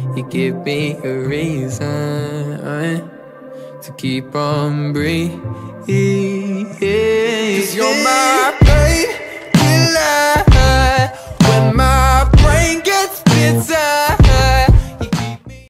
You give me a reason to keep on breathing. 'Cause you're my